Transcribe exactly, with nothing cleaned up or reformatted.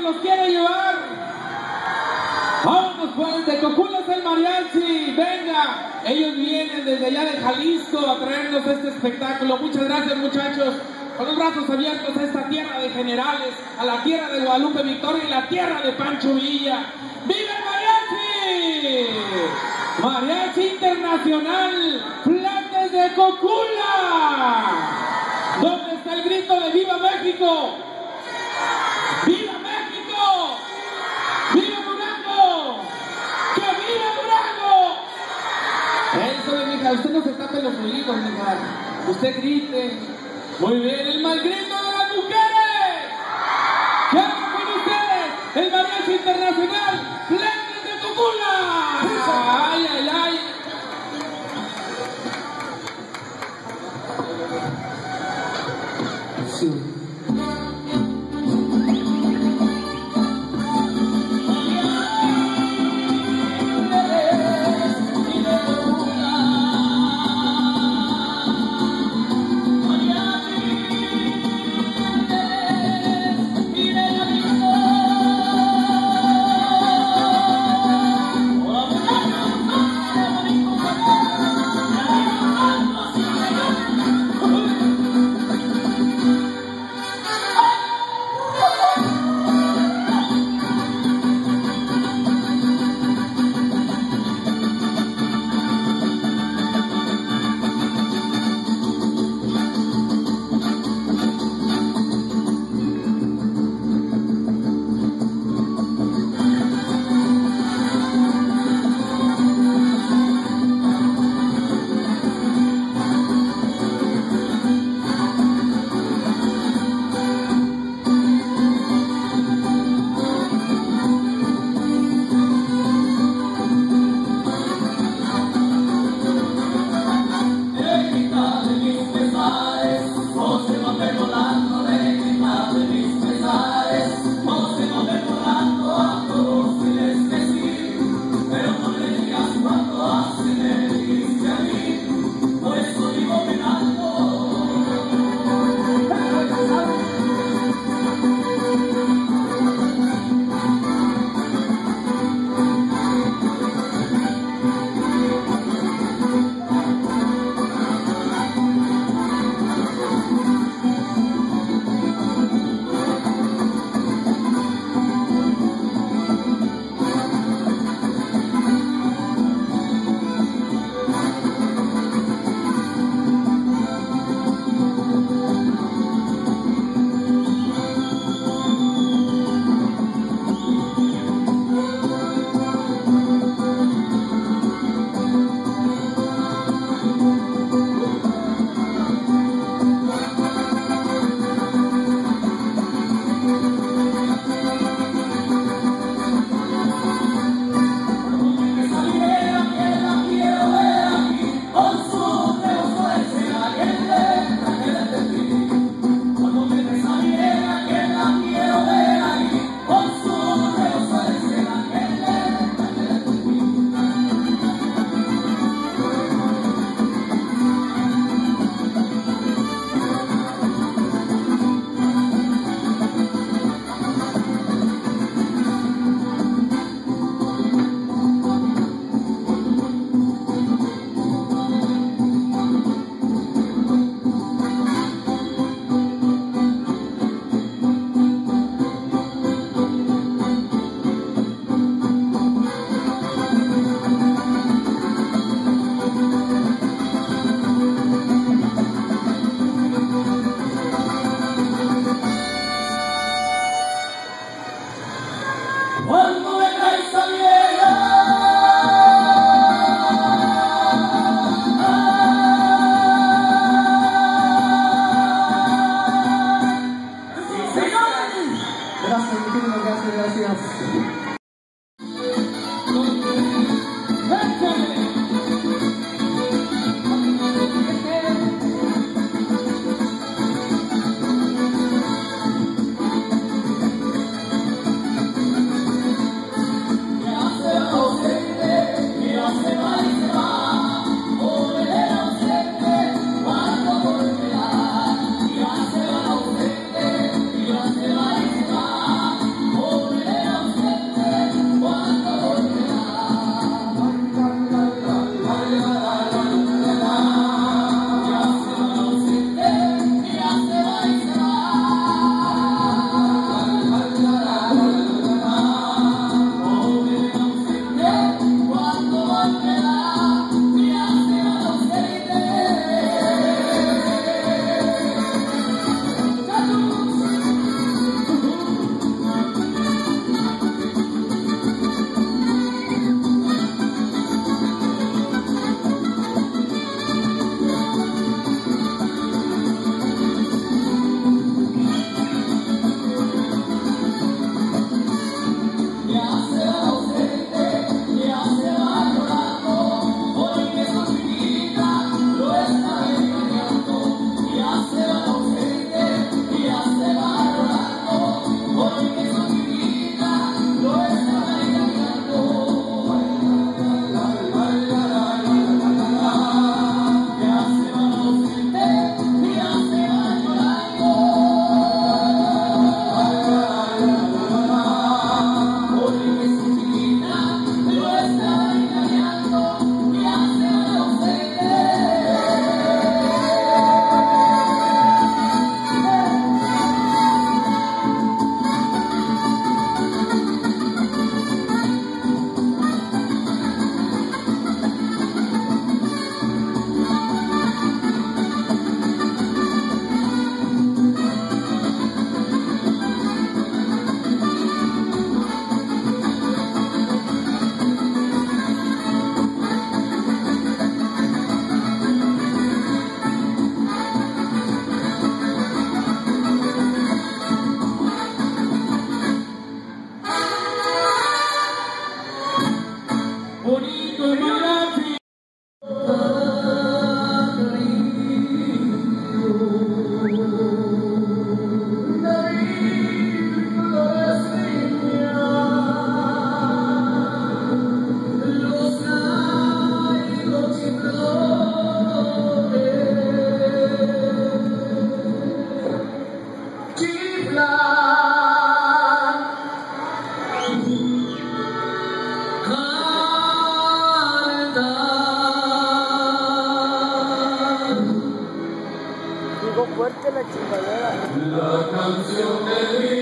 los quiere llevar. Vámonos pues, de Cocula es el mariachi. Venga, ellos vienen desde allá de Jalisco a traernos este espectáculo. Muchas gracias, muchachos. Con los brazos abiertos a esta tierra de generales, a la tierra de Guadalupe Victoria y la tierra de Pancho Villa. ¡Viva el mariachi! Mariachi Internacional, Flandes de Cocula. ¿Dónde está el grito de ¡Viva México! ¡Viva México! ¡Viva Durango! ¡Que viva Durango! Eso, mija, usted no se tape los oídos, mija. Usted grite. Muy bien, el mal grito de las mujeres. ¿Qué hago con ustedes? El mariachi internacional, Flandes de Cocula. ¡Ay, ay, ay! Sí. La canción del